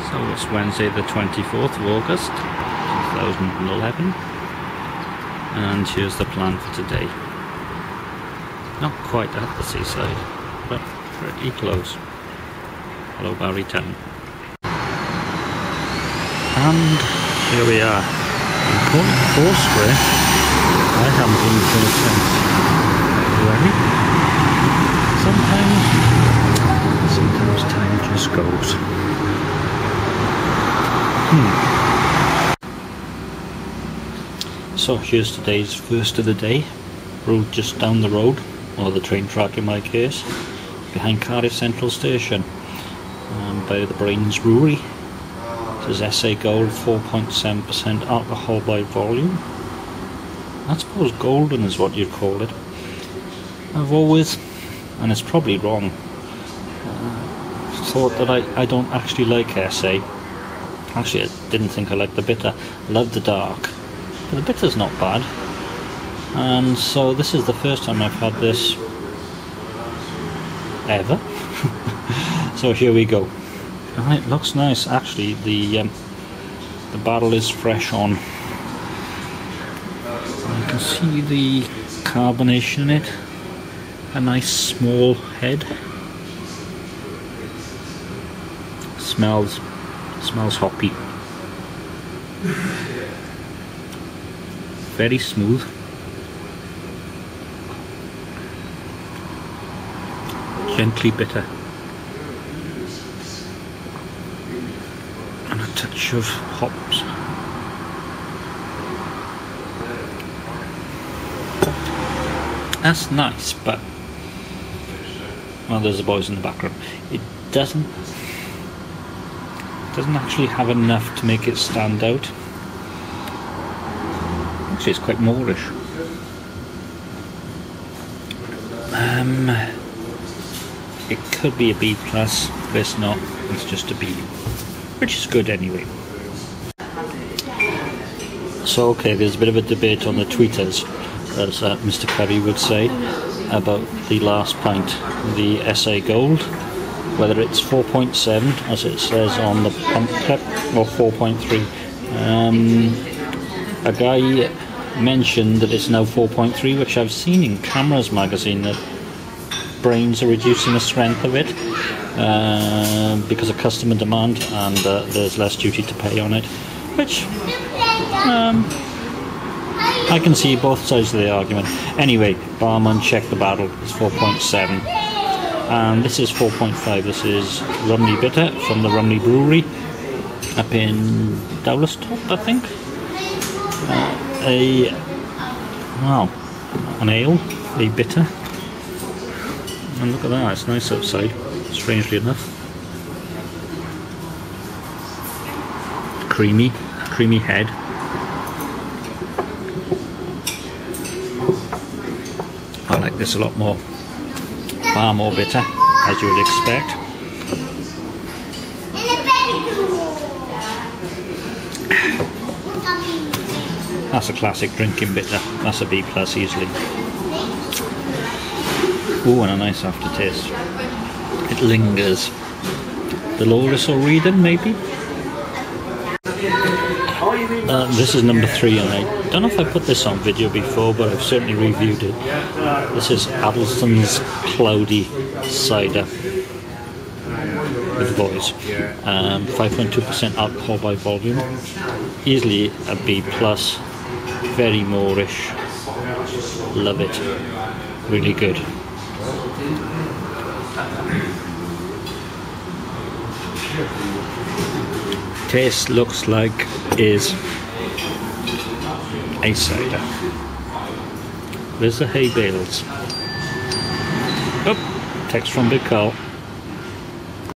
So it's Wednesday the 24th of August 2011, and here's the plan for today. Not quite at the seaside, but pretty close. Hello Barry Town. And here we are. I'm calling it Foursquare. I haven't been here since February. Sometimes time just goes. So here's today's first of the day. Brewed just down the road, or the train track in my case, behind Cardiff Central Station, by the Brains Brewery. This is SA Gold, 4.7% alcohol by volume. I suppose golden is what you'd call it. I've always, and it's probably wrong, thought that I don't actually like SA. Actually, I didn't think I liked the bitter. I love the dark, but the bitter's not bad. And so this is the first time I've had this ever. So here we go. Oh, it looks nice. Actually, the barrel is fresh on. You can see the carbonation in it. A nice small head. Smells hoppy. Very smooth. Gently bitter. And a touch of hops. That's nice, but well, there's the boys in the background. It doesn't actually have enough to make it stand out. Actually, it's quite moreish. It could be a B+, but it's not. It's just a B, which is good anyway. So okay, there's a bit of a debate on the tweeters, as Mr. Curry would say, about the last pint, the SA Gold, whether it's 4.7 as it says on the pump clip or 4.3. A guy mentioned that it's now 4.3, which I've seen in Cameras magazine, that Brains are reducing the strength of it because of customer demand, and there's less duty to pay on it, which I can see both sides of the argument. Anyway, barman, check the barrel, it's 4.7. And this is 4.5. This is Rumley Bitter from the Rumley Brewery up in Dowlestop, I think. An ale, a bitter. And look at that, it's nice outside, strangely enough. Creamy head. I like this a lot more. Far more bitter, as you would expect. That's a classic drinking bitter. That's a B+ easily. Ooh, and a nice aftertaste. It lingers. Dolores or Reedon, maybe? This is number 3, and I don't know if I put this on video before, but I've certainly reviewed it. This is Addleston's Cloudy Cider with voice. 5.2% alcohol by volume. Easily a B+. Very moreish. Love it. Really good. Taste looks like is a cider. There's the hay bales. Oh, text from Big Carl.